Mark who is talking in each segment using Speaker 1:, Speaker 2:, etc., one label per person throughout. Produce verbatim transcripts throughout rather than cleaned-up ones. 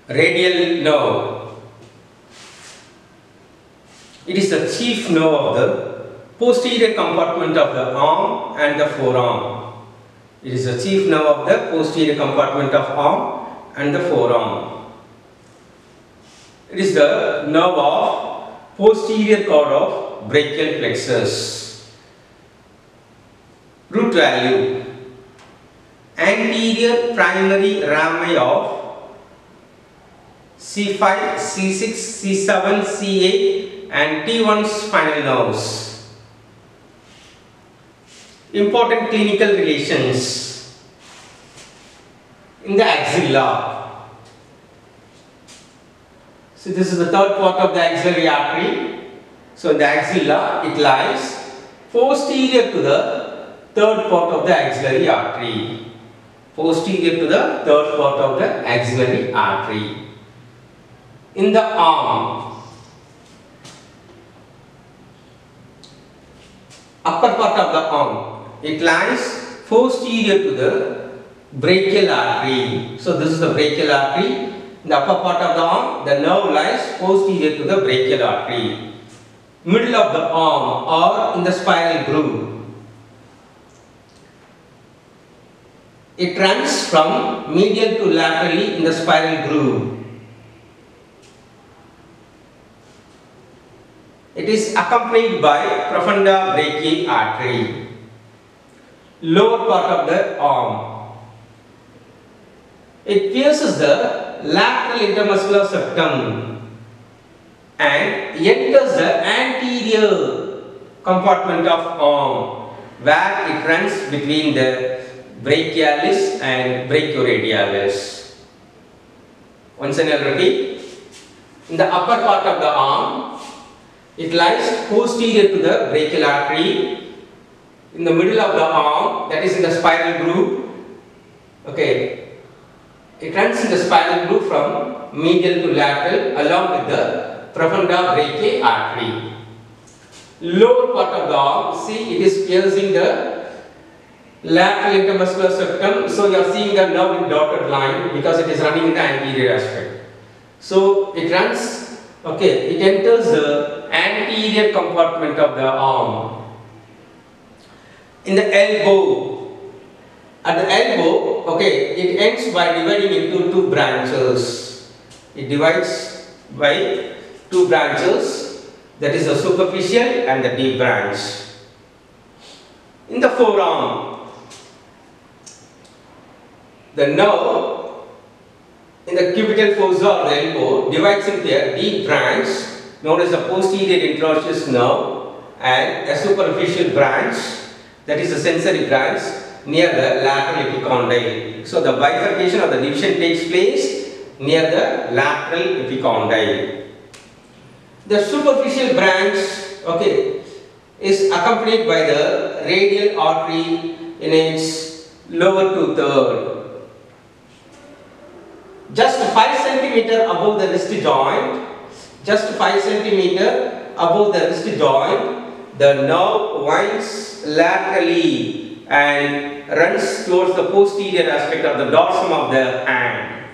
Speaker 1: Radial nerve. It is the chief nerve of the posterior compartment of the arm and the forearm. It is the chief nerve of the posterior compartment of arm and the forearm. It is the nerve of posterior cord of brachial plexus. Root value: anterior primary rami of C five, C six, C seven, C eight and T one spinal nerves. Important clinical relations. In the axilla. So this is the third part of the axillary artery. So in the axilla it lies posterior to the third part of the axillary artery. Posterior to the third part of the axillary artery. In the arm, upper part of the arm, it lies posterior to the brachial artery. So this is the brachial artery. In the upper part of the arm, the nerve lies posterior to the brachial artery. Middle of the arm or in the spinal groove. It runs from medial to laterally in the spinal groove. It is accompanied by profunda brachiae artery. Lower part of the arm. It pierces the lateral intermuscular septum and enters the anterior compartment of arm, where it runs between the brachialis and brachioradialis. Once again I'll repeat. In the upper part of the arm, it lies posterior to the brachial artery. In the middle of the arm, that is in the spinal groove. Okay, it runs in the spinal groove from medial to lateral along with the profunda brachiae artery. Lower part of the arm, see, it is piercing the lateral intermuscular septum. So you are seeing the nerve in dotted line because it is running in the anterior aspect. So it runs, okay, it enters the anterior compartment of the arm. In the elbow, at the elbow, okay, it ends by dividing into two branches. It divides by two branches, that is the superficial and the deep branch. In the forearm, the nerve in the cubital fossa or the elbow divides into a deep branch known as the posterior interosseous nerve and a superficial branch, that is the sensory branch, near the lateral epicondyle. So the bifurcation or the division takes place near the lateral epicondyle. The superficial branch, okay, is accompanied by the radial artery in its lower two-third. Just five centimeter above the wrist joint, just five centimeter above the wrist joint, the nerve winds laterally and runs towards the posterior aspect of the dorsum of the hand.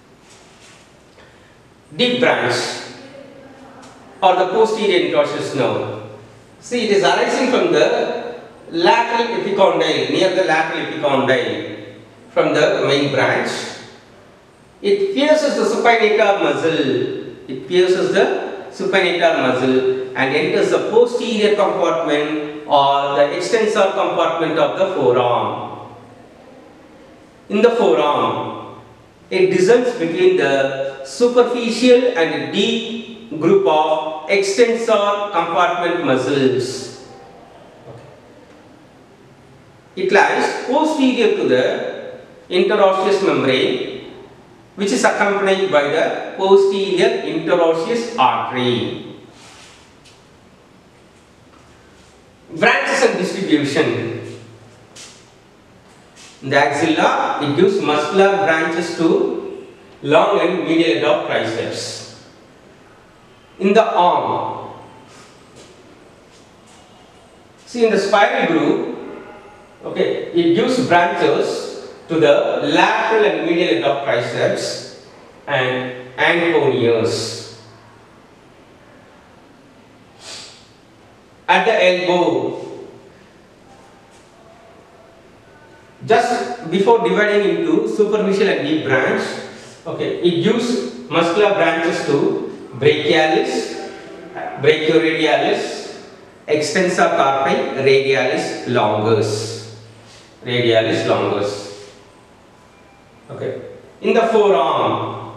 Speaker 1: Deep branch or the posterior interosseous nerve. See, it is arising from the lateral epicondyle, near the lateral epicondyle from the main branch. It pierces the supinator muscle. It pierces the supinator muscle and enters the posterior compartment or the extensor compartment of the forearm. In the forearm, it descends between the superficial and deep group of extensor compartment muscles. It lies posterior to the interosseous membrane, which is accompanied by the posterior interosseous artery. Branches and distribution. In the axilla, it gives muscular branches to long and medial head of triceps. In the arm, see, in the spinal groove, okay, it gives branches to the lateral and medial head of triceps, and anconeus. At the elbow, just before dividing into superficial and deep branch, okay, it gives muscular branches to brachialis, brachioradialis, extensor carpi, radialis longus, radialis longus. Okay, in the forearm,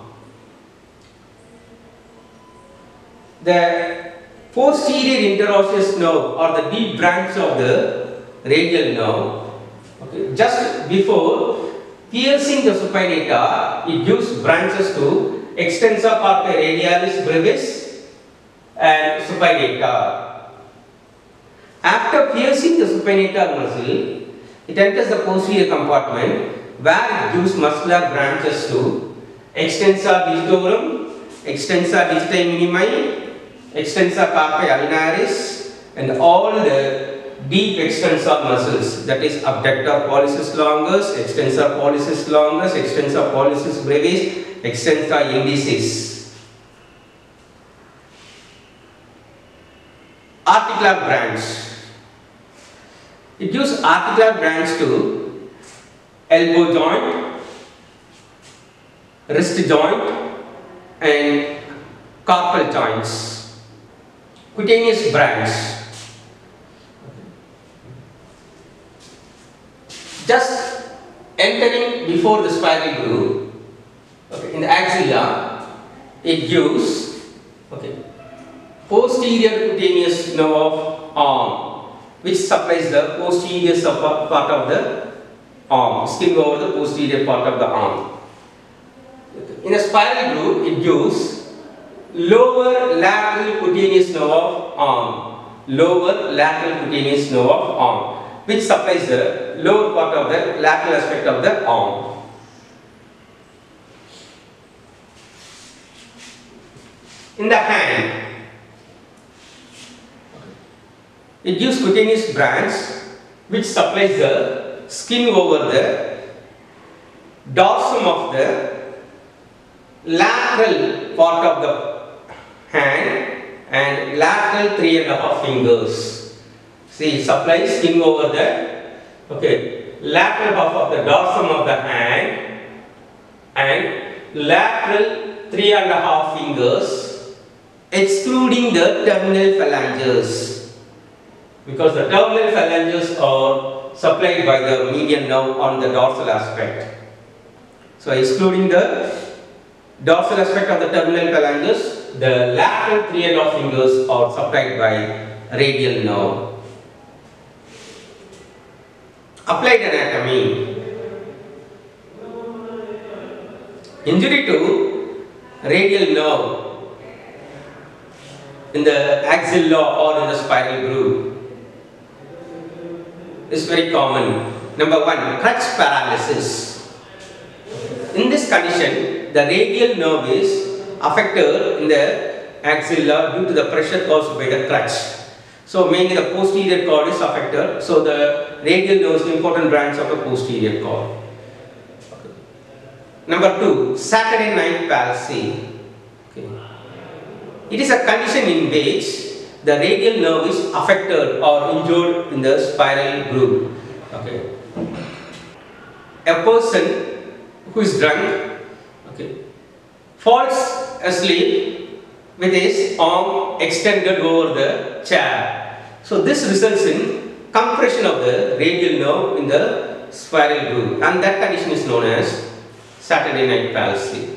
Speaker 1: the posterior interosseous nerve or the deep branch of the radial nerve, okay, just before piercing the supinata, it gives branches to extensor carpi radialis brevis and supinata. After piercing the supinatal muscle, it enters the posterior compartment where it gives muscular branches to extensor digitorum, extensor digiti minimi, extensor carpi ulnaris, and all the deep extensor muscles, that is abductor pollicis longus, extensor pollicis longus, extensor pollicis brevis, extensor indicis. Articular branch. It gives articular branch to elbow joint, wrist joint and carpal joints. Cutaneous branch. Just entering before the spiral groove, okay, in the axilla, it gives, okay, posterior cutaneous nerve of arm, which supplies the posterior part of the arm, skin over the posterior part of the arm. Okay. In a spiral groove, it gives lower lateral cutaneous nerve of arm, lower lateral cutaneous nerve of arm, which supplies the lower part of the lateral aspect of the arm. In the hand, it gives cutaneous branch which supplies the skin over the dorsum of the lateral part of the hand and lateral three and a half fingers. See, it supplies skin over the, okay, lateral half of the dorsum of the hand and lateral three and a half fingers, excluding the terminal phalanges, because the terminal phalanges are supplied by the median nerve on the dorsal aspect. So, excluding the dorsal aspect of the terminal phalanges, the lateral three and a half fingers are supplied by radial nerve. Applied anatomy. Injury to radial nerve in the axilla or in the spiral groove is very common. Number one, crutch paralysis. In this condition, the radial nerve is affected in the axilla due to the pressure caused by the crutch. So, mainly the posterior cord is affected. So, the radial nerve is the important branch of the posterior cord. Okay. Number two, Saturday night palsy. Okay. It is a condition in which the radial nerve is affected or injured in the spiral groove. Okay. A person who is drunk, okay, falls asleep with his arm extended over the chair. So, this results in compression of the radial nerve in the spiral groove, and that condition is known as Saturday night palsy.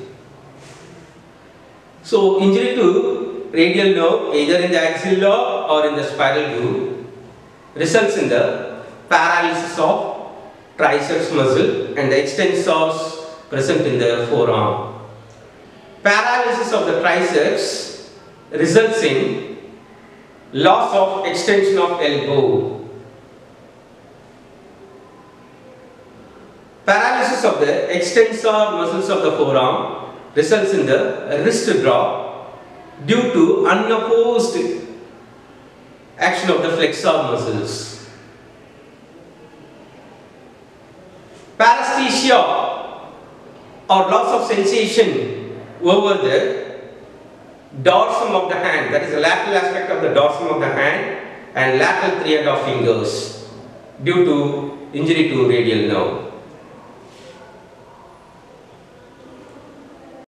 Speaker 1: So, injury to radial nerve either in the axilla or in the spiral groove results in the paralysis of triceps muscle and the extensors present in the forearm. Paralysis of the triceps results in loss of extension of elbow. Paralysis of the extensor muscles of the forearm results in the wrist drop due to unopposed action of the flexor muscles. Paresthesia or loss of sensation over the dorsum of the hand, that is the lateral aspect of the dorsum of the hand and lateral three and a half fingers due to injury to radial nerve.